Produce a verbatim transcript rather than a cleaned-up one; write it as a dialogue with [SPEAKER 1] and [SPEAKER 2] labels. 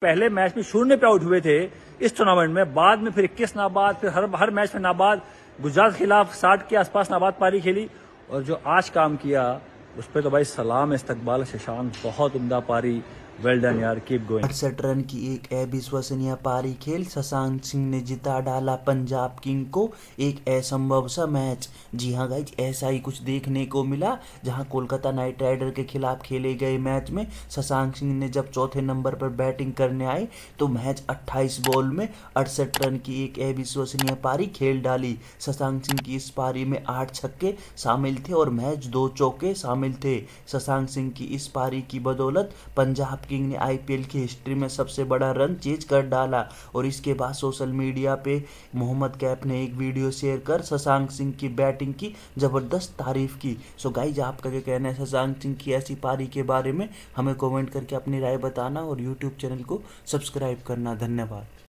[SPEAKER 1] पहले मैच में शून्य पे आउट हुए थे इस टूर्नामेंट में, बाद में फिर इक्कीस नाबाद, फिर हर हर मैच में नाबाद, गुजरात के खिलाफ साठ के आसपास नाबाद पारी खेली, और जो आज काम किया उस पर तो भाई सलाम इस्तकबाल शशांक, बहुत उम्दा पारी, वेल डन यार, कीप गोइंग।
[SPEAKER 2] अड़सठ रन की एक अविश्वसनीय पारी खेल शशांक सिंह ने जिता डाला पंजाब किंग को एक असंभव सा मैच। जी हाँ गाइज, ऐसा ही कुछ देखने को मिला जहां कोलकाता नाइट राइडर के खिलाफ खेले गए मैच में शशांक सिंह ने जब चौथे नंबर पर बैटिंग करने आए तो मैच अट्ठाईस बॉल में अड़सठ रन की एक अविश्वसनीय पारी खेल डाली। शशांक सिंह की इस पारी में आठ छक्के शामिल थे और मैच दो चौके शामिल थे। शशांक सिंह की इस पारी की बदौलत पंजाब किंग ने आईपीएल की हिस्ट्री में सबसे बड़ा रन चेज कर डाला। और इसके बाद सोशल मीडिया पे मोहम्मद कैफ ने एक वीडियो शेयर कर शशांक सिंह की बैटिंग की जबरदस्त तारीफ की। सो गाइज, आपका क्या कहना है शशांक सिंह की ऐसी पारी के बारे में? हमें कमेंट करके अपनी राय बताना और यूट्यूब चैनल को सब्सक्राइब करना। धन्यवाद।